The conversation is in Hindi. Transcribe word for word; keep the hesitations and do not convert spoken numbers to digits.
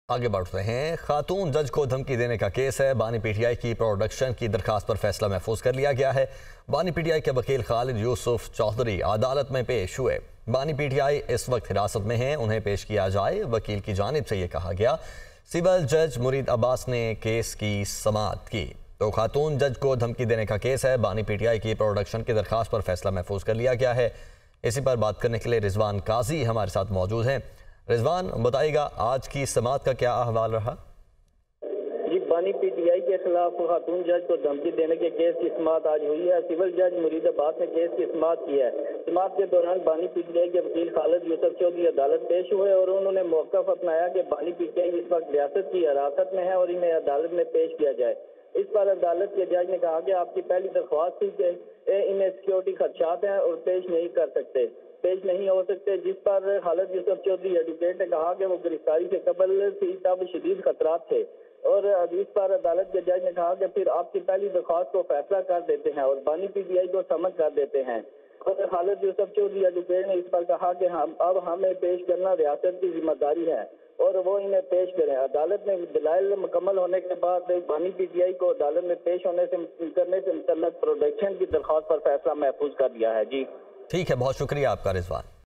आगे बढ़ रहे हैं। खातून जज को धमकी देने का केस है। बानी पीटीआई की प्रोडक्शन की दरखास्त पर फैसला महफूज कर लिया गया है। बानी पीटीआई के वकील खालिद यूसुफ चौधरी अदालत में पेश हुए। बानी पीटीआई इस वक्त हिरासत में हैं, उन्हें पेश किया जाए। वकील की जानिब से ये कहा गया। सिविल जज मुरीद अब्बास ने केस की समाअत की। तो खातून जज को धमकी देने का केस है। बानी पीटीआई की प्रोडक्शन की दरखास्त पर फैसला महफूज कर लिया गया है। इसी पर बात करने के लिए रिजवान काजी हमारे साथ मौजूद हैं। रिजवान, बताइएगा आज की समाअत का क्या अहवाल रहा? जी, बानी पीटीआई के खिलाफ खातून जज को धमकी देने के केस की समाअत आज हुई है। सिविल जज मुरीद अब्बास ने केस की समाअत की है। समाअत के दौरान बानी पीटीआई के वकील खालिद यूसुफ चौधरी अदालत पेश हुए और उन्होंने मौक़िफ़ अपनाया कि बानी पीटीआई इस वक्त रियासत की हिरासत में है और इन्हें अदालत में पेश किया जाए। इस पर अदालत के जज ने कहा कि आपकी पहली दरख्वास्त थी कि इन्हें सिक्योरिटी खदशात हैं और पेश नहीं कर सकते पेश नहीं हो सकते जिस पर खालिद यूसुफ चौधरी एडवोकेट ने कहा कि वो गिरफ्तारी से कबल थी, तब शदीद खतरात थे। और इस पर अदालत के जज ने कहा कि फिर आपकी पहली दरख्वास्त को फैसला कर देते हैं और बानी पीटीआई को समझ कर देते हैं। और खालिद यूसुफ चौधरी एडवोकेट ने इस पर कहा कि हम अब हमें पेश करना रियासत की जिम्मेदारी है और वो इन्हें पेश करें। अदालत ने दलाइल मुकम्मल होने के बाद बानी पीटीआई को अदालत में पेश होने से करने से मुतल्लिक प्रोडक्शन की दरख्वास्त पर फैसला महफूज कर दिया है। जी ठीक है, बहुत शुक्रिया आपका रिजवान।